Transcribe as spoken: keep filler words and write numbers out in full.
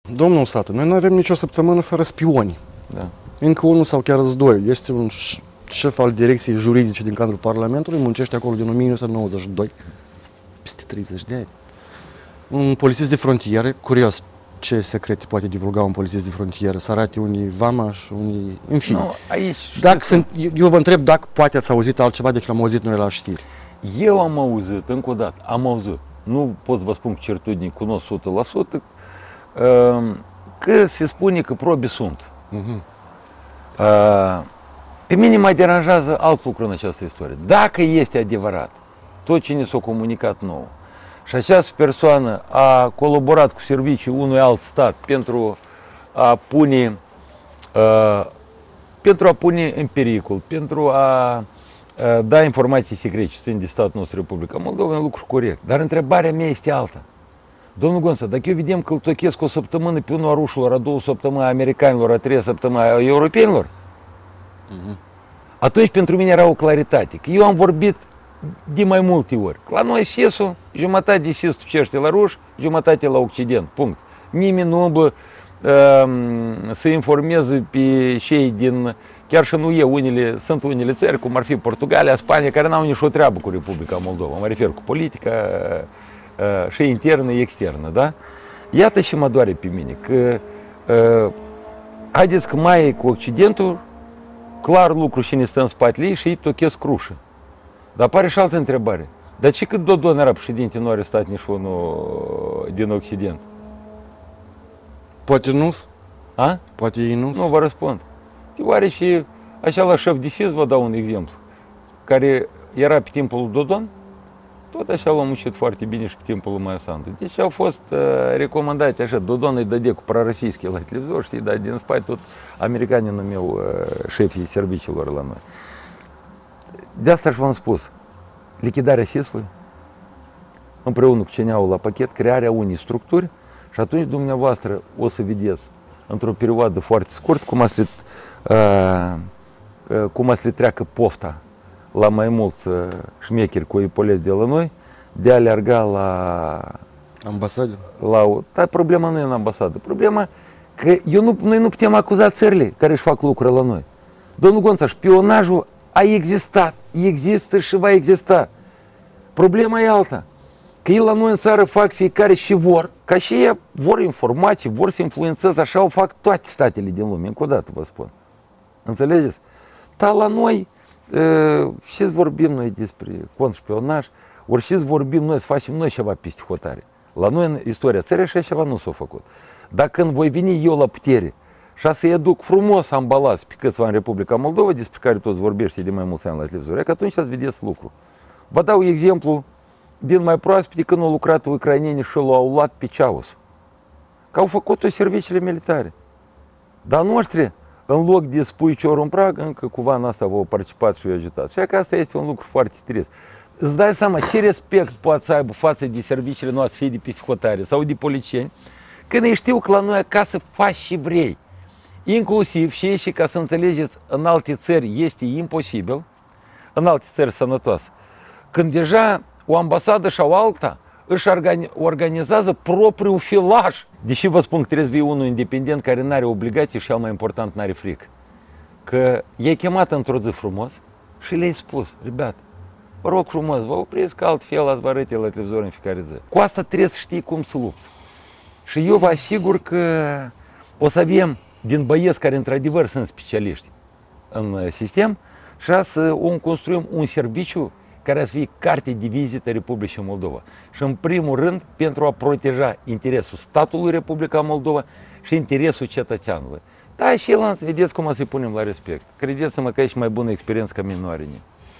Domnul Satu, noi nu avem nicio săptămână fără spioni. Da. Încă unul sau chiar doi. Este un șef al direcției juridice din cadrul Parlamentului, muncește acolo din o mie nouă sute nouăzeci și doi, peste treizeci de ani. Un polițist de frontieră, curios ce secrete poate divulga un polițist de frontieră, să arate unii vamași, unii... În fine. Nu, aici... Dacă sunt, eu vă întreb dacă poate ați auzit altceva decât am auzit noi la știri. Eu am auzit, încă o dată, am auzit, nu pot să vă spun cu certitudine, cunosc o sută la sută, că se spune că probe sunt. Uh-huh. Pe mine mă deranjează alt lucru în această istorie. Dacă este adevărat tot ce ne s-a comunicat nou și această persoană a colaborat cu serviciul unui alt stat pentru a pune, uh, pentru a pune în pericol, pentru a uh, da informații secrete ce țin de statul nostru Republica Moldova, e un lucru corect. Dar întrebarea mea este alta. Domnul Gonța, dacă eu vedem că îl tochesc o săptămână pe unul a rușilor, a două săptămâni a americanilor, a treia săptămâni a europenilor, uh-huh. atunci pentru mine era o claritate. Că eu am vorbit de mai multe ori. La noi SES-ul, jumătate de SES tucește la ruși, jumătate la Occident. Punct. Nimeni nu bă, uh, să informeze pe cei din, chiar și nu e, unele, sunt unele țări, cum ar fi Portugalia, Spania, care n-au nicio treabă cu Republica Moldova. Mă refer cu politica uh, și internă, externă, da? Iată și mă doare pe mine, că uh, haideți că mai e cu Occidentul, clar lucru și ne stă în spatele ei și ei tochesc crușă. Dar apare și altă întrebare. Dar ce cât Dodon era președinte, nu a arestat nici unul din Occident? Poate nu-s. A? Poate ei nu-s. Nu vă răspund. Oare și așa la șef de SES vă dau un exemplu, care era pe timpul lui Dodon, tot așa l-a muncit foarte bine și pe timpul lui Maia Sandu. Deci au fost uh, recomandate așa, Dodon îi dădea cu prorăsischi la televizor, știi, dar din spate tot americanii numeau uh, șefii serviciilor la noi. De asta și v-am spus, lichidarea SES-ului, împreună cu C N A-ul la pachet, crearea unei structuri și atunci dumneavoastră o să vedeți într-o perioadă foarte scurtă cum a să le, uh, uh, cum a să le treacă pofta la mai mulți uh, șmecheri cu ipolezi de la noi, de a alerga la... Ambasadă? La, dar problema nu e în ambasadă. Problema că eu nu, noi nu putem acuza țările care își fac lucruri la noi. Domnul Gonța, șpionajul a existat, există și va exista. Problema e alta. Că ei la noi în țară fac fiecare și vor, ca și ei vor informații, vor să influențeze, așa o fac toate statele din lume, încă o dată vă spun. Înțelegeți? Dar la noi, și vorbim noi despre contrspionaj, ori și vorbim noi să facem noi ceva peste hotare. La noi în istoria țării așa ceva nu s-a făcut. Dar când voi veni eu la putere și să-i aduc frumos ambalați pe câțiva în Republica Moldova, despre care toți vorbește de mai mulți ani la televizor, că atunci să vedeți lucru. Vă dau exemplu din mai proaspete când au lucrat ucrainenii și l-au luat pe Ceaus. Că au făcut-o serviciile militare. Dar noștri, în loc de spui ciorul în prag, încă cumva în asta v-au participat și v-au ajutat. Și că asta este un lucru foarte trist. Îți dai seama ce respect poate să aibă față de serviciile noastre, fie de psihotare sau de policieni, când ei știu că la noi acasă faci și vrei. Inclusiv și și ca să înțelegeți, în alte țări este imposibil, în alte țări sănătoase, când deja o ambasadă sau alta își organizează propriul filaj. Deși vă spun că trebuie să fie unul independent care nu are obligații și, cel mai important, nu are frică. Că i-ai chemat într-o zi frumos și le-ai spus, rебят, vă rog frumos, vă opriți că altfel ați vă arăte la televizor în fiecare zi. Cu asta trebuie să știi cum să lupți. Și eu vă asigur că o să avem din băieți care într-adevăr sunt specialiști în sistem și să o construim un serviciu care să fie carte de vizită Republicii Moldova. Și în primul rând pentru a proteja interesul statului Republica Moldova și interesul cetățeanului. Da, și el, vedeți cum o să-i punem la respect. Credeți-mă că e și mai bună experiență ca mine nu are nimeni.